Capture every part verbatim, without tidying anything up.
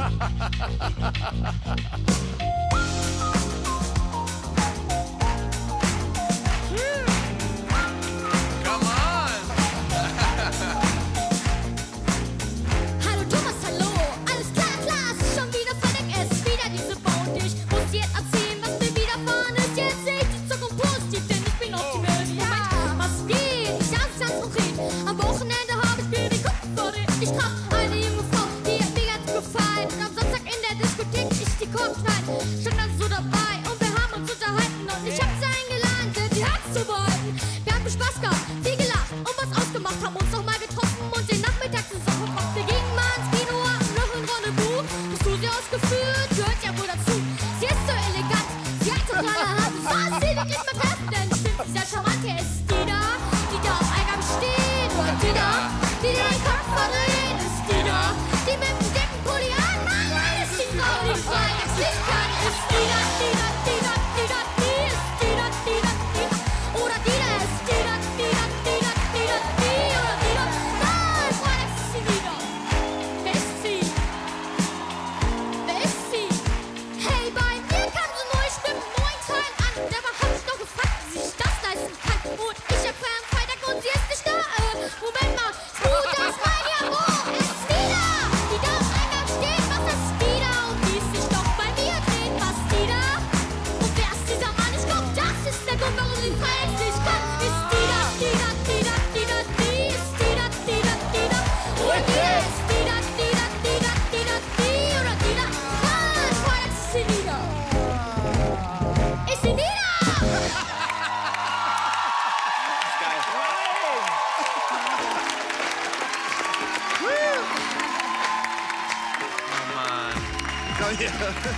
Komm her.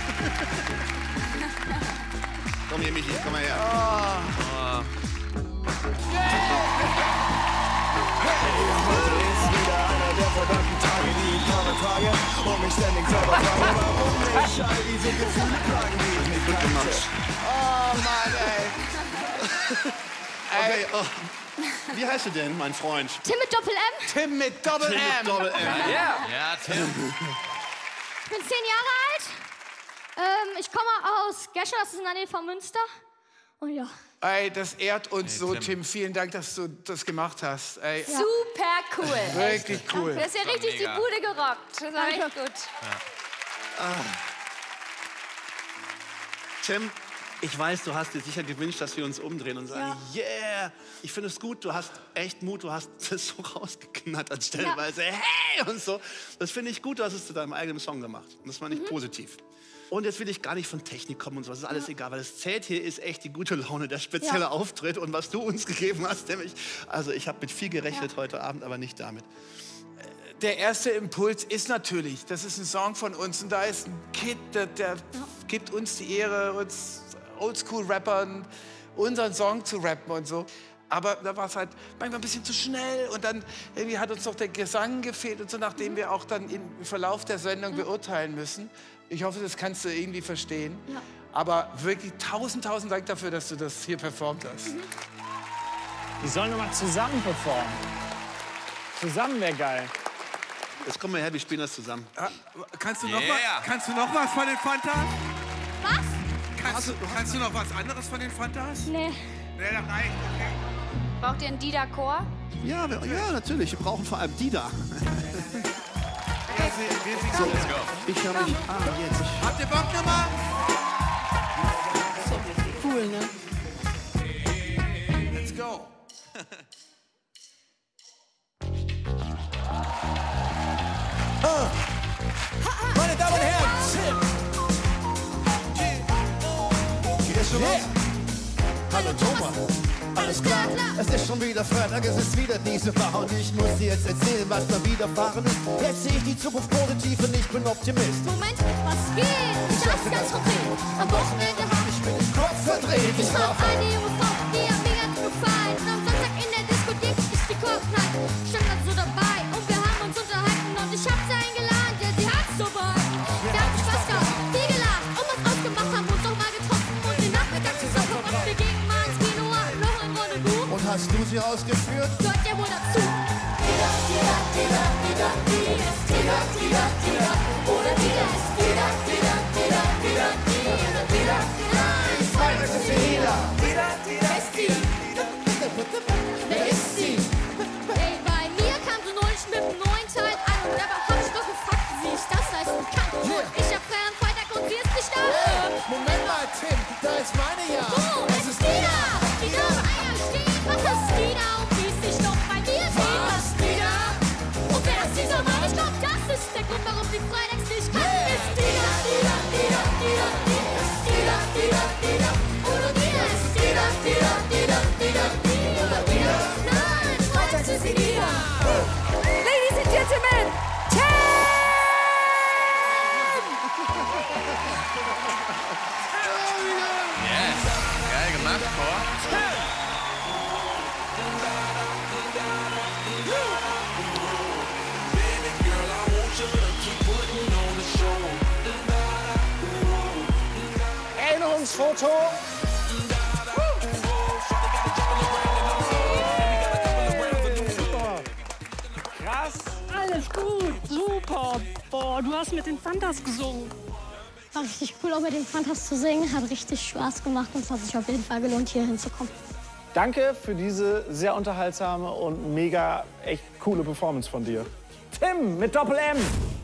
Komm hier, Michi, komm mal her. Oh. Oh. Heute ist wieder einer der verdammten Tage, die ich habe Tage und mich ständig selber frage, warum ich all diese Gefühle tragen, die ich nicht kannte. Oh Mann, ey. Okay, oh. Wie heißt du denn, mein Freund? Tim mit Doppel-M. Tim mit Doppel-M. Tim mit Doppel-M. Ja. Ja, Tim. Ich bin zehn Jahre alt. Ähm, ich komme aus Gescher, das ist in der Nähe von Münster. Und ja. Ey, das ehrt uns hey, so, Tim. Tim. Vielen Dank, dass du das gemacht hast. Ey. Ja. Super cool. Wirklich echt. cool. Du hast ja richtig mega. die Bude gerockt. Das war echt gut. Ja. Ah. Tim, ich weiß, du hast dir sicher gewünscht, dass wir uns umdrehen und sagen, ja. Yeah, ich finde es gut, du hast echt Mut, du hast das so rausgeknattert stellenweise, ja. Hey und so. Das finde ich gut, du hast es zu deinem eigenen Song gemacht. Und das fand ich mhm. positiv. Und jetzt will ich gar nicht von Technik kommen und so, das ist alles ja. egal, weil das zählt hier ist echt die gute Laune, der spezielle ja. Auftritt und was du uns gegeben hast, nämlich, also ich habe mit viel gerechnet ja. heute Abend, aber nicht damit. Der erste Impuls ist natürlich, das ist ein Song von uns und da ist ein Kid, der, der ja. gibt uns die Ehre, uns Oldschool-Rappern unseren Song zu rappen und so. Aber da war es halt manchmal ein bisschen zu schnell und dann irgendwie hat uns noch der Gesang gefehlt und so, nachdem mhm. wir auch dann im Verlauf der Sendung ja. beurteilen müssen. Ich hoffe, das kannst du irgendwie verstehen. Ja. Aber wirklich tausend, tausend Dank dafür, dass du das hier performt hast. Mhm. Die sollen wir mal zusammen performen. Zusammen wäre geil. Jetzt komm mal her, wir spielen das zusammen. Ah, kannst, du noch Yeah. was, kannst du noch was von den Fantas? Was? Kannst, du, kannst du noch was anderes von den Fantas? Nee. Nee, das reicht, okay. Braucht ihr einen Dida-Chor? Ja, wir, ja, natürlich. Wir brauchen vor allem die da. Ja, wir, wir singen so, let's go. Ich habe mich. Ah, jetzt. Habt ihr Bock nochmal? Cool, ne? Let's go. Ah. Meine Damen und Herren, Tim. Geht das schon los? Hallo Thomas. Alles klar, es ist schon wieder Freitag, es ist wieder diese Woche und ich muss dir jetzt erzählen, was da widerfahren ist. Jetzt sehe ich die Zukunft positiv und ich bin Optimist. Moment, was geht? Ich sag's ganz konkret. Am Wochenende hab ich mir den Kopf verdreht. Ich traf eine junge Frau, die hat mir ganz gefallen. Und am Sonntag in der Diskothek ist die Korknall. Stand dann so dabei und wir haben uns unterhalten und ich hab sie eingeladen, ja, sie hat's so behalten. Wir haben Spaß gehabt, viel gelacht und was ausgemacht, haben uns auch mal getroffen und den Nachmittag zusammen verbracht. Wir gingen mal ins Kino, noch ein Rendezvous. Und hast du sie ausgeführt? Gehört ja wohl dazu. Tida, Tida, Tida, Tida, Tida, Tida, Tida, Tida, oder Tida ist jetzt meine ja. Oh, es ist Dida, die da am Eier steht. Was ist Dida und wie es sich noch bei mir sieht? Was, Dida? Und wer das dieser Mann nicht glaubt, das ist der Grund, warum sie freitags nicht kommt. Ist Dida, Dida, Dida, Dida, Dida, Dida, Dida, oder Dida ist Dida, Dida, Dida, Dida, Dida, Dida. Nein, freitags ist sie Dida. Ladies and Gentlemen, Yes. Geil gemacht, Chor. Erinnerungsfoto. Super. Krass. Alles gut, super. Boah, du hast mit den Fantas gesungen. War richtig cool, auch mit den Fantas zu singen. Hat richtig Spaß gemacht und es hat sich auf jeden Fall gelohnt, hier hinzukommen. Danke für diese sehr unterhaltsame und mega echt coole Performance von dir. Tim mit Doppel-M.